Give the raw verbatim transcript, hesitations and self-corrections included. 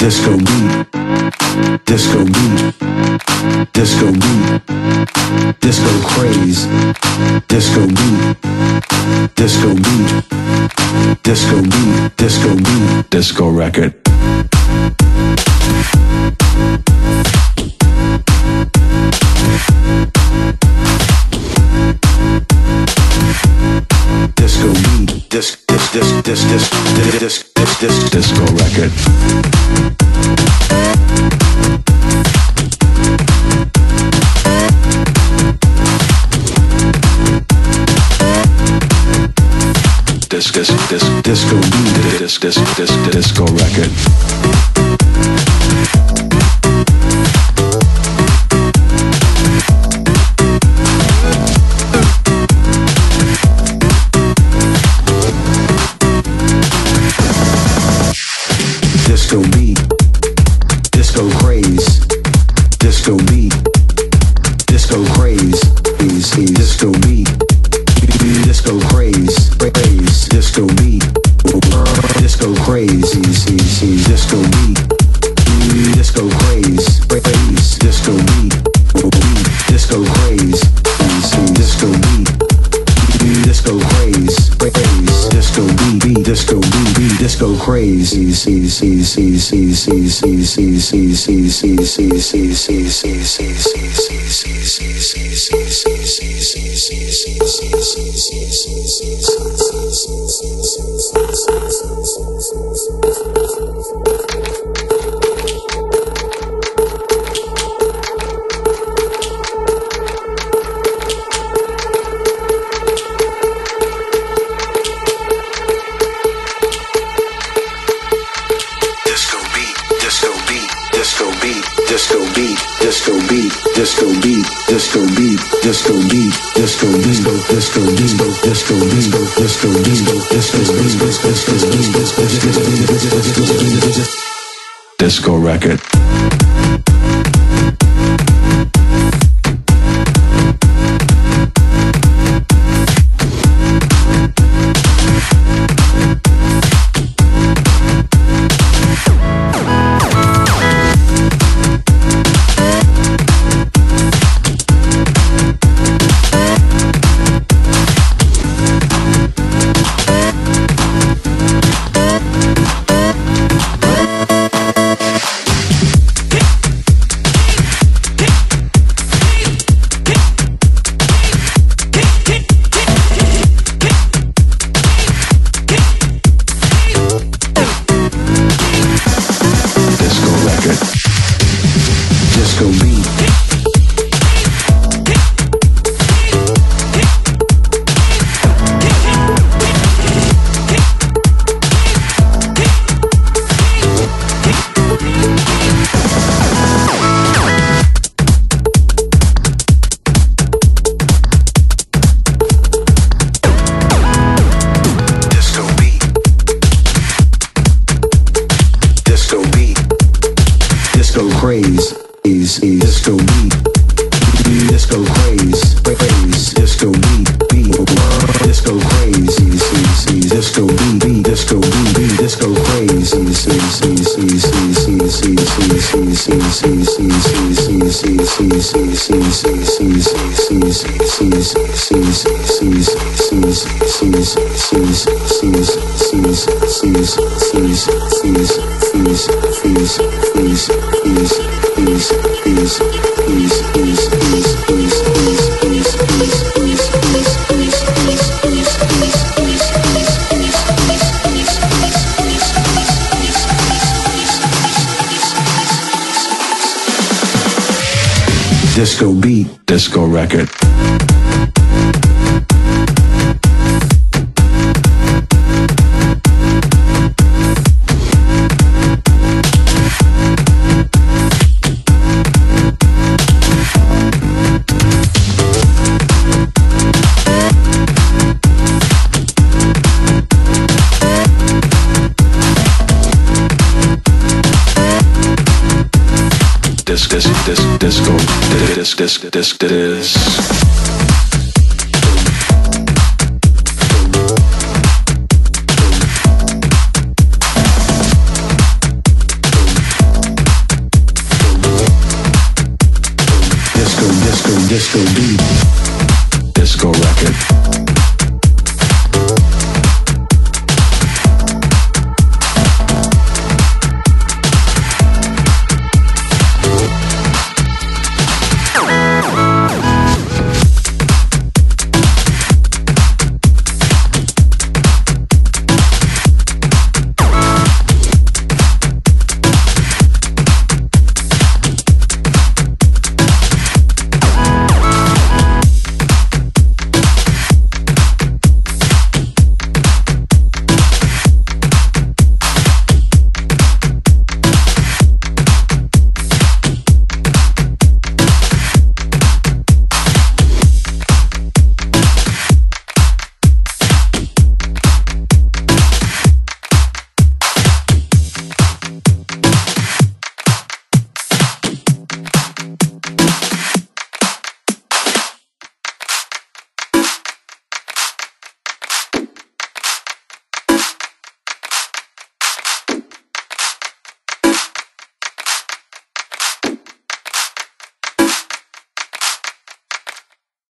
disco beat, disco beat, disco beat, disco craze, disco beat, disco beat, disco beat, disco beat, disco record. Disco beat, disc, disc, disc, disc, disc, disc, disc, disc, disc, disco record. Disc, disc, disc, disco beat, disc, disc, disc, disco record. Disco beat, disco craze, disco beat, disco craze, disco beat, disco craze, craze, disco beat, disco craze, disco beat, disco craze, craze, disco beat, disco craze, disco beat, disco craze, craze, disco beat, disco beat, disco craze, disco beat, disco beat, disco beat, disco beat, disco beat, disco disco, disco disco, disco disco, disco disco, disco disco, disco record. Disco beat. Disco craze is disco beat, disco craze, craze, disco beat, beat, disco craze is disco beat, disco beat, disco craze is disco beat, disco record. Disc, disc, disc, disco, disc, disc, disc, disc. disco beat.